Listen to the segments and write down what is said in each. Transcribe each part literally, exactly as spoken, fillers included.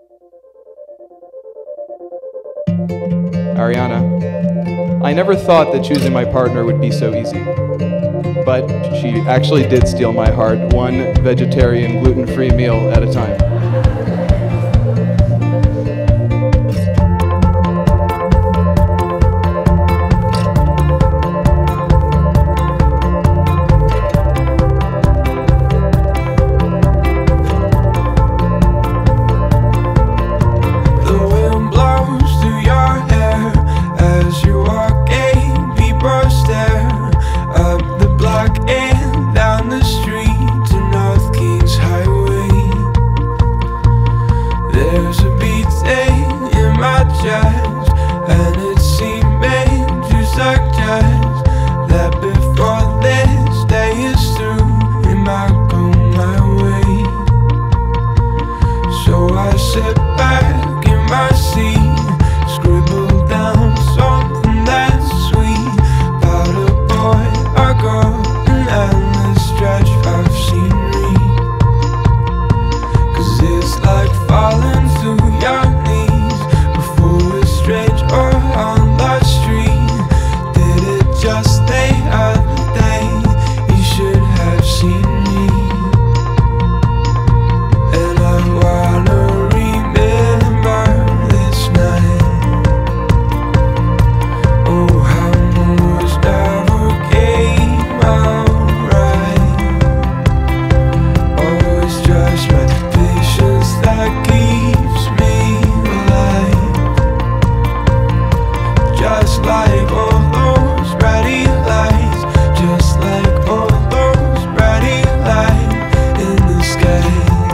Ariana, I never thought that choosing my partner would be so easy. But she actually did steal my heart, one vegetarian, gluten-free meal at a time. There's a beating in my chest, and it seemed made to suggest that before this day is through, it might go my way. So I sit back in my seat, scribble down something that's sweet about a boy, a girl, an endless stretch of scenery. Cause it's like falling to your knees before a stranger on the street. Did it just the other day, you should have seen me. And I wanna remember this night. Oh, how moves never came out right. Oh, it's just my patience that keeps me alive. Just like all those ready lights, just like all those ready lights in the sky.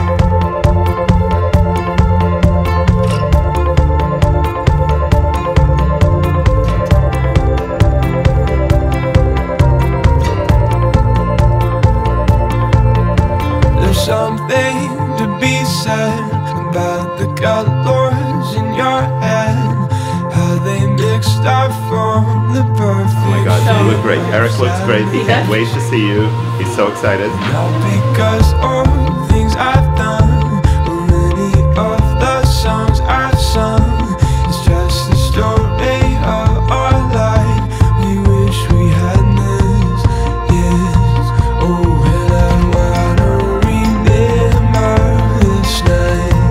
There's something to be said about the colors in your head, how they mixed up from the perfect. Oh my god, you look great. Eric looks great. He can't wait to see you. He's so excited. Not because of things I've done, or any of the songs I've sung. It's just the story of our life. We wish we had this, yes. Oh, and I wanna remember this night.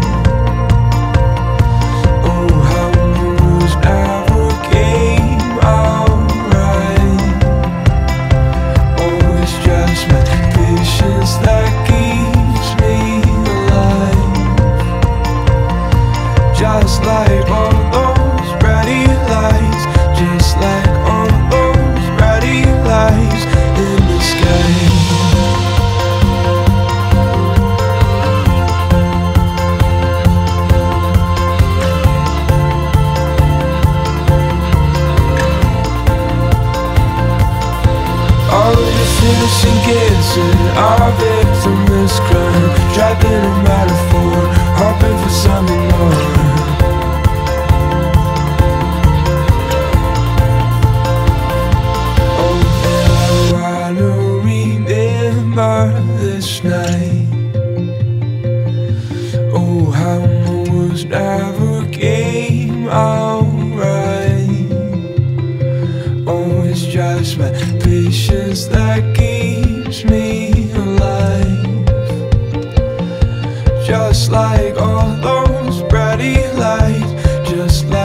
Oh, how moves never came out right. Oh, it's just my patience that keeps me alive. Just like all those ready lights, just like all those ready lights in the sky. All this innocent kids in our victimless crime, trapped in a metaphor, hoping for something more. Oh, and I wanna remember this night. Oh, how moves never came out right. Oh, it's just my patience that keeps me alive. Just like all those ready lights, just like